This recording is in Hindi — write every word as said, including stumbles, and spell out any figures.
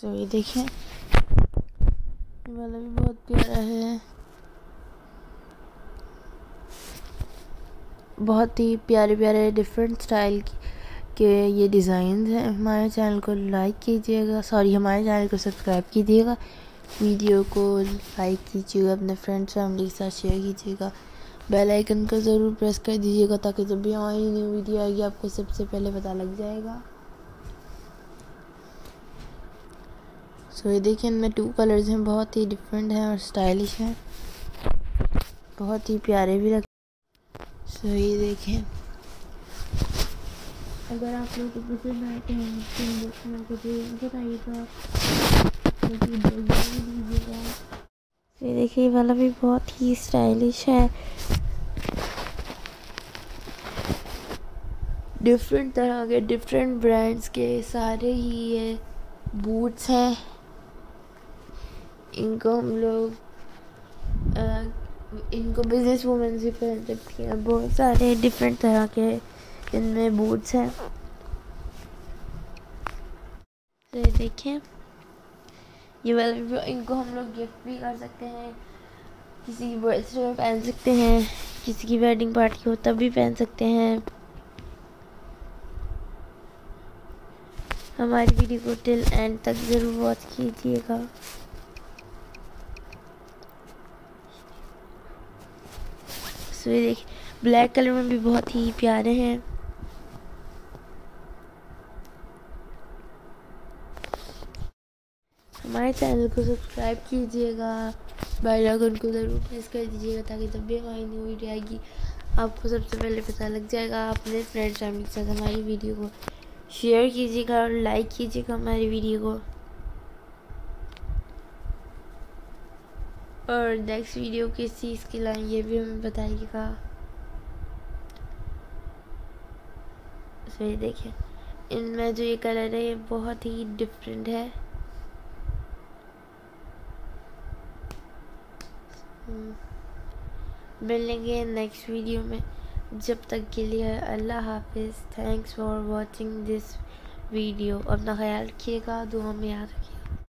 सो ये देखें, ये वाला भी बहुत प्यारा है। बहुत ही प्यारे प्यारे डिफरेंट स्टाइल के ये डिज़ाइन हैं। हमारे चैनल को लाइक कीजिएगा, सॉरी हमारे चैनल को सब्सक्राइब कीजिएगा, वीडियो को लाइक कीजिएगा, अपने फ्रेंड्स फैमिली के साथ शेयर कीजिएगा, बेल आइकन को ज़रूर प्रेस कर दीजिएगा ताकि जब भी हमारी न्यू वीडियो आएगी आपको सबसे पहले पता लग जाएगा। सो ये देखिए, इनमें टू कलर्स हैं, बहुत ही डिफरेंट हैं और स्टाइलिश हैं, बहुत ही प्यारे भी लगते हैं। सो ये देखें, अगर आप लोग को पसंद आए तो बताइएगा, ये देखिए, ये वाला भी बहुत ही स्टाइलिश है। डिफरेंट तरह के डिफरेंट ब्रांड्स के सारे ही ये बूट्स हैं। इनको हम लोग आ, इनको बिजनेस वूमेन भी पहन सकती हैं। बहुत सारे डिफरेंट तरह के इनमें बूट्स हैं। तो देखें, ये वाला इनको हम लोग गिफ्ट भी कर सकते हैं, किसी की बर्थडे में पहन सकते हैं, किसी की वेडिंग पार्टी हो तब भी पहन सकते हैं। हमारी वीडियो को टिल एंड तक ज़रूर वॉच कीजिएगा। सो ये देखिए, ब्लैक कलर में भी बहुत ही प्यारे हैं। हमारे चैनल को सब्सक्राइब कीजिएगा, बेल आइकन को ज़रूर प्रेस कर दीजिएगा ताकि जब भी हमारी न्यू वीडियो आएगी आपको सबसे पहले पता लग जाएगा। अपने फ्रेंड्स फैमिली के साथ हमारी वीडियो को शेयर कीजिएगा और लाइक कीजिएगा हमारी वीडियो को, और नेक्स्ट वीडियो किस चीज़ की लाएं ये भी हमें बताइएगा। तो ये देखिए, इनमें जो ये कलर है ये बहुत ही डिफरेंट है। मिलेंगे नेक्स्ट वीडियो में, जब तक के लिए अल्लाह हाफिज़। Thanks for watching this video. अपना ख्याल रखिएगा, दुआ में याद रखिएगा।